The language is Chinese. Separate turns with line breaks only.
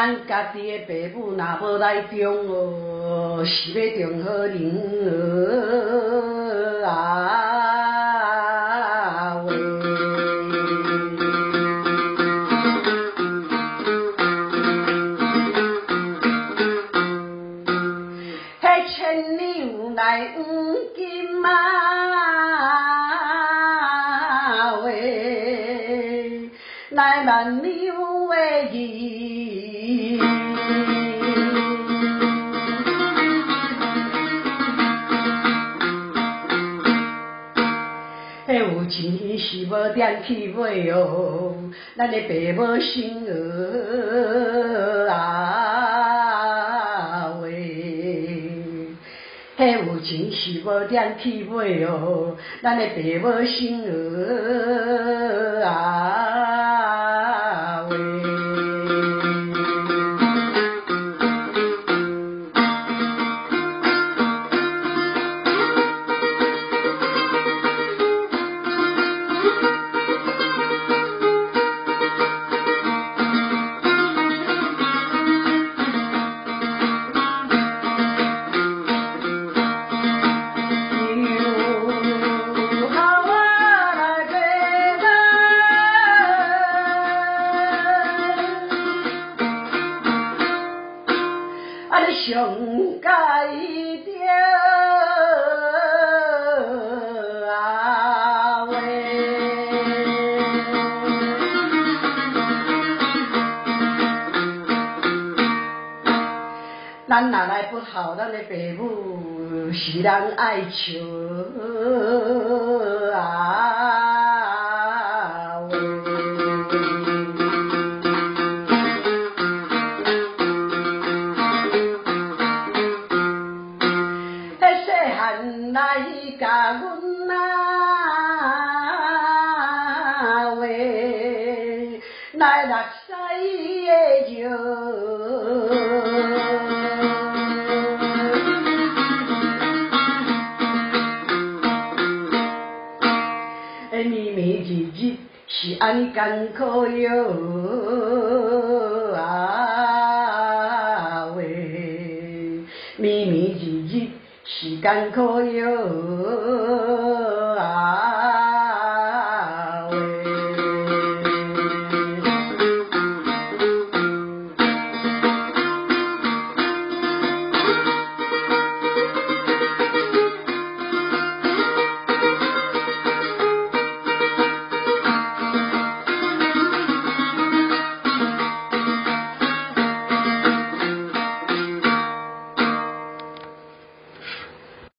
咱家己的爸母若无来中哦，是要中好人啊喂！迄牵牛来黄金马喂，来万鸟的语。迄有钱是无点去买哦，咱的爸母生儿啊喂！迄有钱是无点去买哦，咱的爸母生儿啊喂！上界着啊喂，咱若来不好，咱的爸母是人爱笑啊喂。来甲阮啊喂，来落西的药，绵绵日日是安尼艰苦哟啊喂，绵绵日日。是艰苦哟